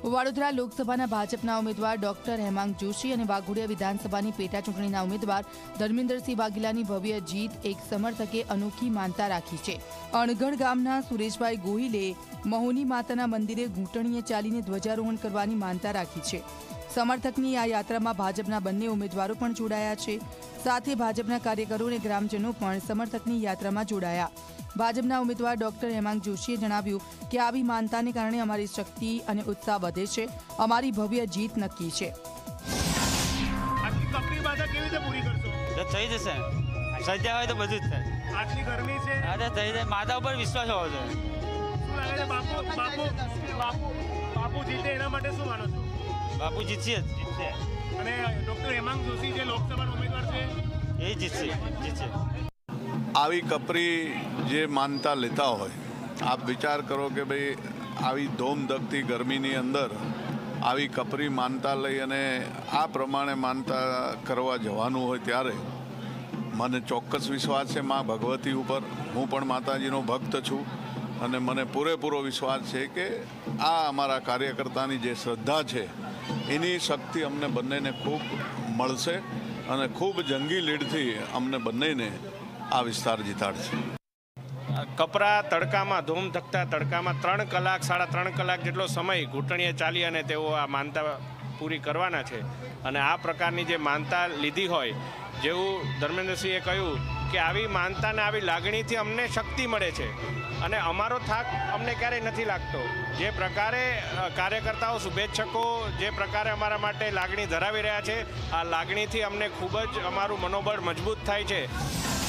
વડોદરા લોકસભાના ભાજપના ઉમેદવાર ડોક્ટર હેમાંગ જોશી અને વાઘોડિયા વિધાનસભાની પેટા ચૂંટણીના ઉમેદવાર ધર્મેન્દ્રસિંહ વાઘેલાની ભવ્ય જીત એક સમર્થકે અનોખી માનતા રાખી છે। અણગઢ ગામના સુરેશભાઈ ગોહિલે મહોની માતાના મંદિરે ઘૂંટણીએ ચાલીને ધ્વજારોહણ કરવાની માનતા રાખી છે। સમર્થકની આ યાત્રામાં ભાજપના બંને ઉમેદવારો પણ જોડાયા છે। સાથે ભાજપના કાર્યકરો અને ગ્રામજનો પણ સમર્થકની યાત્રામાં જોડાયા। ભાજપના ઉમેદવાર ડોક્ટર હેમાંગ જોશીએ જણાવ્યું કે આવી માનતાને કારણે અમારી શક્તિ અને ઉત્સાહ વધે છે। અમારી ભવ્ય જીત નક્કી છે। કપરી બાધા કેવી રીતે પૂરી કરશો? થઈ જશે, સજ્જા હોય તો બધું જ થાય। આટલી ગરમી છે, અરે થઈ જાય, માતા ઉપર વિશ્વાસ હોવો જોઈએ। શું લાગે છે બાપુ જીતે એના માટે શું માનો છો? બાપુ જીતશે અને ડોક્ટર હેમાંગ જોશી જે લોકસભાના ઉમેદવાર છે એ જીતશે। આવી કપરી જે માનતા લેતા હોય, આપ વિચાર કરો કે ભાઈ આવી ધોમધકતી ગરમીની અંદર આવી કપરી માનતા લઈ અને આ પ્રમાણે માનતા કરવા જવાનું હોય ત્યારે મને ચોક્કસ વિશ્વાસ છે મા ભગવતી ઉપર। હું પણ માતાજીનો ભક્ત છું અને મને પૂરેપૂરો વિશ્વાસ છે કે આ અમારા કાર્યકર્તાની જે શ્રદ્ધા છે એની શક્તિ અમને બંનેને ખૂબ મળશે અને ખૂબ જંગી લીડથી અમને બંનેને આ વિસ્તાર જીતાડશે। કપરા તડકામાં, ધૂમધકતા તડકામાં 3 કલાક, 3.5 કલાક જેટલો સમય ઘૂંટણીએ ચાલી અને તેઓ આ માનતા પૂરી કરવાના છે। અને આ પ્રકારની જે માનતા લીધી હોય, જેવું ધર્મેન્દ્રસિંહે કહ્યું કે આવી માનતા ને આવી લાગણીથી અમને શક્તિ મળે છે અને અમારો થાક અમને ક્યારેય નથી લાગતો। જે પ્રકારે કાર્યકર્તાઓ, શુભેચ્છકો જે પ્રકારે અમારા માટે લાગણી ધરાવી રહ્યા છે, આ લાગણીથી અમને ખૂબ જ અમારું મનોબળ મજબૂત થાય છે।